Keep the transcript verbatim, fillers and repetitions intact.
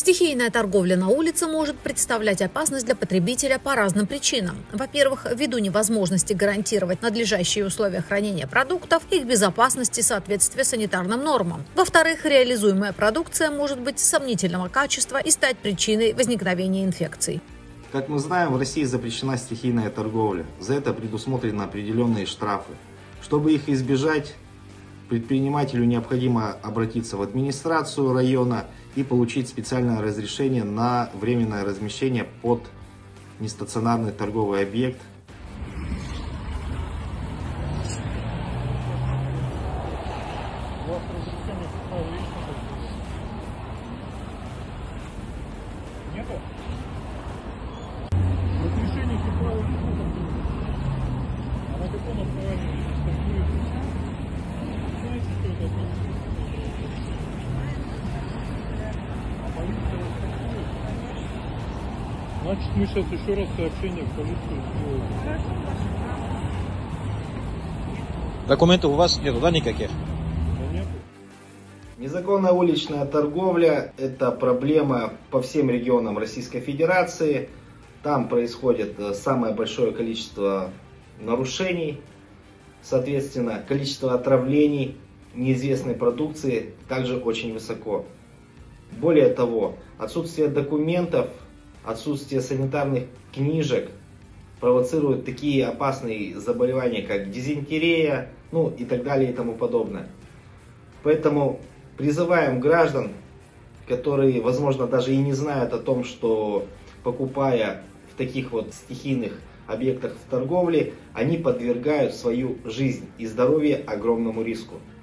Стихийная торговля на улице может представлять опасность для потребителя по разным причинам. Во-первых, ввиду невозможности гарантировать надлежащие условия хранения продуктов, их безопасность и соответствие санитарным нормам. Во-вторых, реализуемая продукция может быть сомнительного качества и стать причиной возникновения инфекций. Как мы знаем, в России запрещена стихийная торговля. За это предусмотрены определенные штрафы. Чтобы их избежать, предпринимателю необходимо обратиться в администрацию района и получить специальное разрешение на временное размещение под нестационарный торговый объект. Нету? Разрешение типа а на каком основании стартует? Знаете, что это относится? А полиция стартует? Значит, мы сейчас еще раз сообщение в полицию сделаем. Документов у вас нету, да, никаких? Да нету. Незаконная уличная торговля – это проблема по всем регионам Российской Федерации. Там происходит самое большое количество нарушений. Соответственно, количество отравлений неизвестной продукции также очень высоко. Более того, отсутствие документов, отсутствие санитарных книжек провоцирует такие опасные заболевания, как дизентерия, ну и так далее и тому подобное. Поэтому призываем граждан, которые, возможно, даже и не знают о том, что покупая в таких вот стихийных объектах в торговле, они подвергают свою жизнь и здоровье огромному риску.